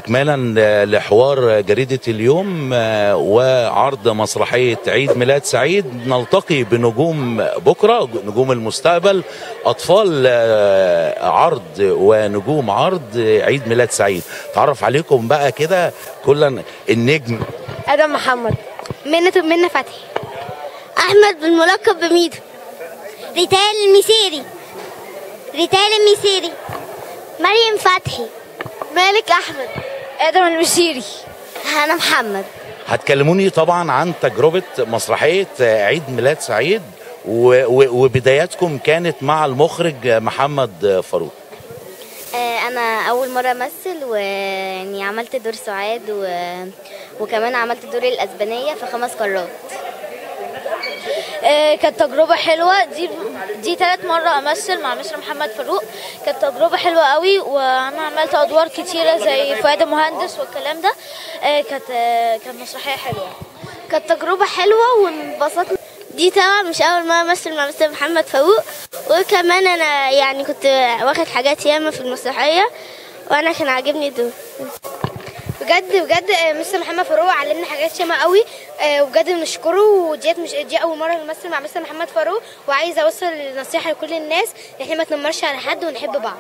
استكمالا لحوار جريدة اليوم وعرض مسرحية عيد ميلاد سعيد، نلتقي بنجوم بكرة، نجوم المستقبل، أطفال عرض ونجوم عرض عيد ميلاد سعيد. تعرف عليكم بقى كده كلا. النجم آدم محمد، منة فتحي، أحمد بالملقب بميدو، ريتال المسيري، مريم فتحي، مالك أحمد، آدم المسيري، هنا محمد. هتكلموني طبعا عن تجربة مسرحية عيد ميلاد سعيد وبداياتكم كانت مع المخرج محمد فاروق. أنا أول مرة أمثل، ويعني عملت دور سعاد وكمان عملت دور الأسبانية في 5 قارات. كانت تجربة حلوة، دي 3 مرة أمثل مع مستر محمد فاروق. كانت تجربة حلوة قوي، وأنا عملت أدوار كتيرة زي فؤاد مهندس والكلام ده. كانت مسرحية حلوة، كانت تجربة حلوة وانبسطنا. دي طبعا مش أول مرة أمثل مع مستر محمد فاروق، وكمان أنا يعني كنت واخد حاجات ياما في المسرحية، وأنا كان عاجبني الدور. بجد مستر محمد فاروق علمنا حاجات ياما قوي، وبجد بنشكره. دي اول مره نمثل مع مستر محمد فاروق، وعايزه اوصل نصيحه لكل الناس ان احنا ما نتنمرش على حد ونحب بعض.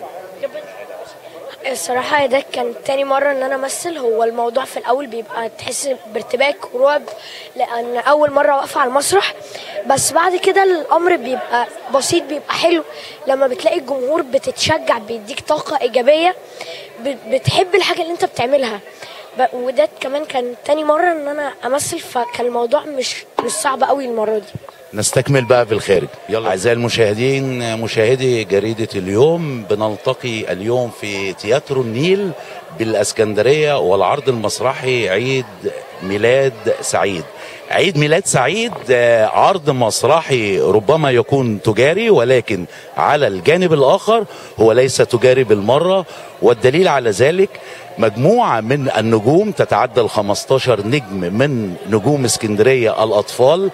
الصراحه ده كان تاني مره ان انا امثل. هو الموضوع في الاول بيبقى تحس بارتباك ورعب، لان اول مره واقفه على المسرح، بس بعد كده الامر بيبقى بسيط، بيبقى حلو لما بتلاقي الجمهور بتتشجع، بيديك طاقه ايجابيه، بتحب الحاجه اللي انت بتعملها. وده كمان كان تاني مره ان انا امثل، فكان الموضوع مش صعب قوي المره دي. نستكمل بقى في الخارج. يلا اعزائي المشاهدين، مشاهدي جريدة اليوم، بنلتقي اليوم في تياترو النيل بالاسكندرية والعرض المسرحي عيد ميلاد سعيد. عيد ميلاد سعيد عرض مسرحي ربما يكون تجاري، ولكن على الجانب الآخر هو ليس تجاري بالمرة، والدليل على ذلك مجموعة من النجوم تتعدى 15 نجم من نجوم اسكندرية الأطفال،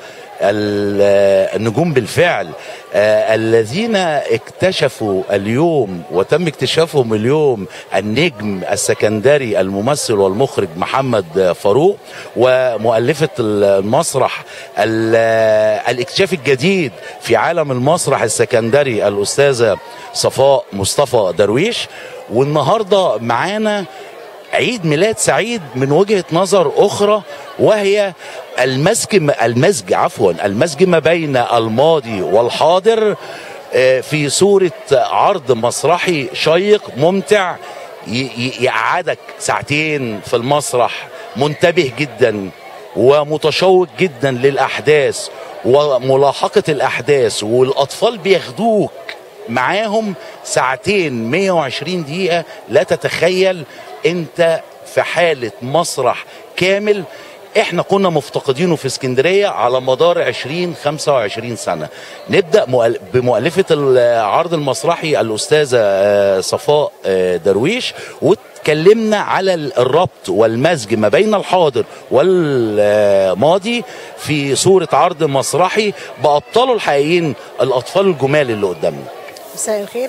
النجوم بالفعل الذين اكتشفوا اليوم وتم اكتشافهم اليوم النجم السكندري الممثل والمخرج محمد فاروق، ومؤلفة المسرح الاكتشاف الجديد في عالم المسرح السكندري الأستاذة صفاء مصطفى درويش. والنهاردة معانا عيد ميلاد سعيد من وجهة نظر أخرى، وهي المزج ما بين الماضي والحاضر في صورة عرض مسرحي شيق ممتع يقعدك ساعتين في المسرح منتبه جدا ومتشوق جدا للأحداث وملاحقة الأحداث، والأطفال بياخدوك معاهم ساعتين 120 دقيقة. لا تتخيل انت في حالة مسرح كامل احنا كنا مفتقدينه في اسكندرية على مدار 20-25 سنة. نبدأ بمؤلفة العرض المسرحي الأستاذة صفاء درويش، واتكلمنا على الربط والمزج ما بين الحاضر والماضي في صورة عرض مسرحي بأبطاله الحقيقيين الأطفال الجمال اللي قدامنا. مساء الخير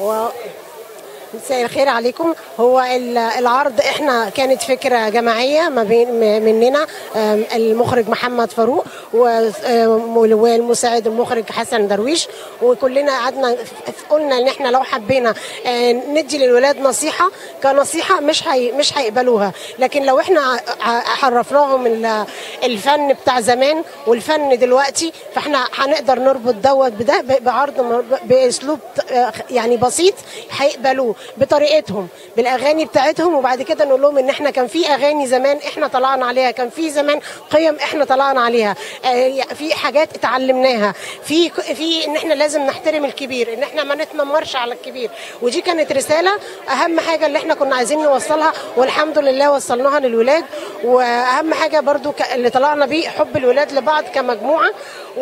مساء الخير عليكم. هو العرض احنا كانت فكره جماعيه ما بين مننا المخرج محمد فاروق والمساعد المخرج حسن درويش، وكلنا قعدنا قلنا ان احنا لو حبينا ندي للولاد نصيحه كنصيحه مش هيقبلوها، لكن لو احنا عرفناهم الفن بتاع زمان والفن دلوقتي، فاحنا هنقدر نربط دوت بده بعرض باسلوب يعني بسيط هيقبلوه بطريقتهم بالاغاني بتاعتهم. وبعد كده نقول لهم ان احنا كان في اغاني زمان احنا طلعنا عليها، كان في زمان قيم احنا طلعنا عليها، في حاجات اتعلمناها، في ان احنا لازم نحترم الكبير، ان احنا ما نتنمرش على الكبير. ودي كانت رساله اهم حاجه اللي احنا كنا عايزين نوصلها، والحمد لله وصلناها للولاد. واهم حاجه برضو اللي طلعنا بيه حب الولاد لبعض كمجموعه،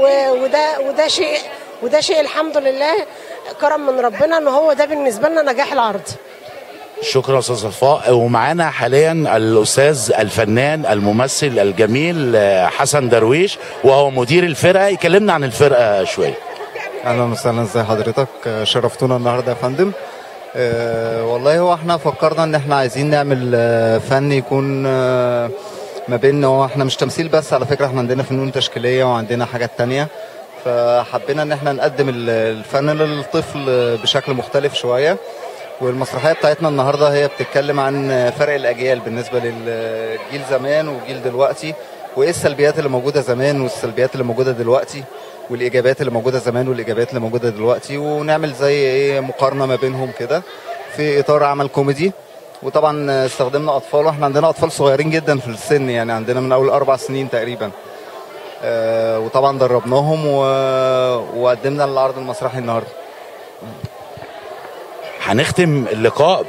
وده شيء الحمد لله كرم من ربنا ان هو ده بالنسبه لنا نجاح العرض. شكرا استاذ صفاء. ومعانا حاليا الاستاذ الفنان الممثل الجميل حسن درويش، وهو مدير الفرقه، يكلمنا عن الفرقه شويه. اهلا وسهلا، ازي حضرتك؟ شرفتونا النهارده يا فندم. والله هو احنا فكرنا ان احنا عايزين نعمل فن يكون ما بين، هو احنا مش تمثيل بس على فكرة، احنا عندنا فنون تشكيلية وعندنا حاجات تانية، فحبينا ان احنا نقدم الفن للطفل بشكل مختلف شوية. والمسرحية بتاعتنا النهاردة هي بتتكلم عن فرق الأجيال بالنسبة للجيل زمان وجيل دلوقتي، وإيه السلبيات اللي موجودة زمان والسلبيات اللي موجودة دلوقتي، والإيجابيات اللي موجودة زمان والإيجابيات اللي موجودة دلوقتي، ونعمل زي إيه مقارنة ما بينهم كده في إطار عمل كوميدي. وطبعا استخدمنا أطفال، وإحنا عندنا أطفال صغيرين جدا في السن، يعني عندنا من أول 4 سنين تقريبا. وطبعا دربناهم وقدمنا العرض المسرحي النهارده. هنختم اللقاء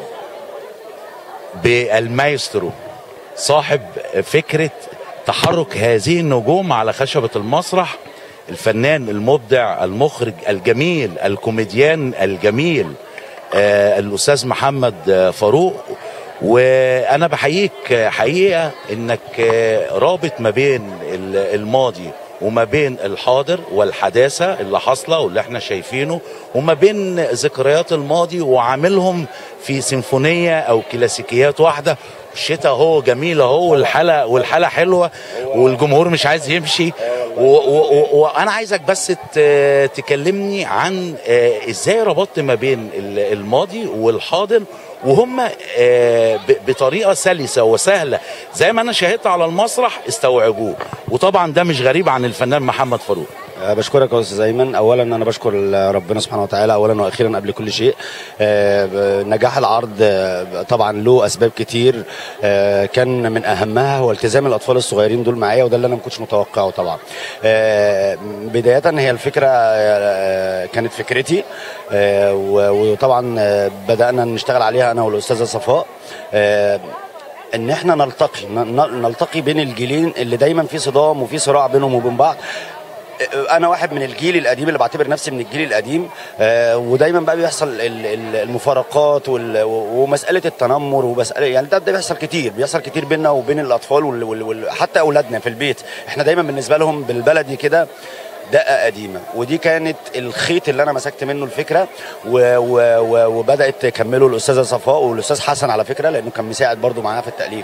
بالمايسترو صاحب فكرة تحرك هذه النجوم على خشبة المسرح، الفنان المبدع المخرج الجميل الكوميديان الجميل الأستاذ محمد فاروق. وأنا بحييك حقيقة إنك رابط ما بين الماضي وما بين الحاضر والحداثة اللي حاصلة واللي احنا شايفينه، وما بين ذكريات الماضي وعاملهم في سيمفونية أو كلاسيكيات واحدة. الشتاء اهو جميل اهو، والحالة حلوة، والجمهور مش عايز يمشي. وانا عايزك بس تكلمني عن ازاي ربطت ما بين الماضي والحاضر وهم بطريقه سلسه وسهله زي ما انا شاهدت على المسرح استوعبوه. وطبعا ده مش غريب عن الفنان محمد فاروق. بشكرك يا استاذ ايمن. اولا انا بشكر ربنا سبحانه وتعالى اولا واخيرا قبل كل شيء. نجاح العرض طبعا له اسباب كتير، كان من اهمها هو التزام الاطفال الصغيرين دول معايا، وده اللي انا ما كنتش متوقعه طبعا. بدايه هي الفكره كانت فكرتي، وطبعا بدانا نشتغل عليها انا والاستاذه صفاء، ان احنا نلتقي بين الجيلين اللي دايما في صدام وفي صراع بينهم وبين بعض. انا واحد من الجيل القديم اللي بعتبر نفسي من الجيل القديم، ودايما بقى بيحصل المفارقات ومساله التنمر ومساله، يعني ده بيحصل كتير بيننا وبين الاطفال وحتى اولادنا في البيت. احنا دايما بالنسبه لهم بالبلدي كده دقه قديمه، ودي كانت الخيط اللي انا مسكت منه الفكره، وبدات تكمله الاستاذه صفاء والاستاذ حسن على فكره، لانه كان مساعد برضو معانا في التاليف.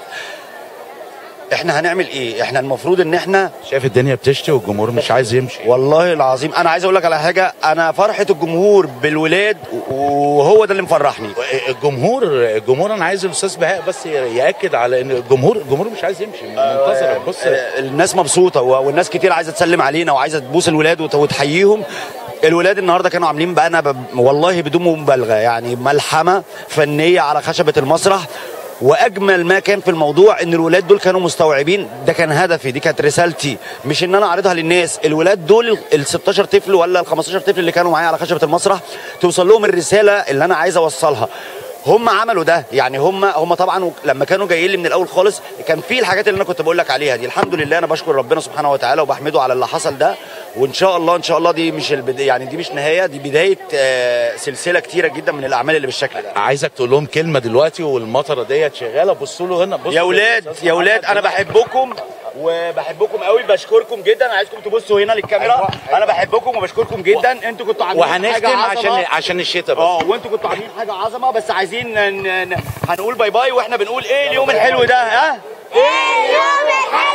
احنا هنعمل ايه؟ احنا المفروض ان احنا شايف الدنيا بتشتي والجمهور مش عايز يمشي. والله العظيم انا عايز اقول لك على حاجه، انا فرحه الجمهور بالولاد وهو ده اللي مفرحني. الجمهور انا عايز الاستاذ بهاء بس ياكد على ان الجمهور مش عايز يمشي، منتظرك. بص الناس مبسوطه والناس كتير عايزه تسلم علينا وعايزه تبوس الولاد وتحييهم. الولاد النهارده كانوا عاملين بقى والله بدون مبالغه يعني ملحمه فنيه على خشبه المسرح. واجمل ما كان في الموضوع ان الولاد دول كانوا مستوعبين، ده كان هدفي، دي كانت رسالتي، مش ان انا اعرضها للناس. الولاد دول ال 16 طفل ولا ال 15 طفل اللي كانوا معايا على خشبه المسرح توصل لهم الرساله اللي انا عايز اوصلها. هم عملوا ده، يعني هم طبعا لما كانوا جايين لي من الاول خالص كان في الحاجات اللي انا كنت بقول لك عليها دي. الحمد لله انا بشكر ربنا سبحانه وتعالى وبحمده على اللي حصل ده، وان شاء الله دي مش يعني دي مش نهايه، دي بدايه سلسله كتيره جدا من الاعمال اللي بالشكل ده. عايزك تقول لهم كلمه دلوقتي والمطره ديت شغاله. بصوا له هنا، يا ولاد انا بحبكم وبحبكم قوي، بشكركم جدا. عايزكم تبصوا هنا للكاميرا. انا بحبكم وبشكركم جدا. انتوا كنتوا عاملين حاجه عظمه عشان الشتاء بس. وانتوا كنتوا عاملين حاجه عظمه، بس عايزين هنقول باي باي واحنا بنقول ايه اليوم الحلو ده. ها؟ ايه اليوم الحلو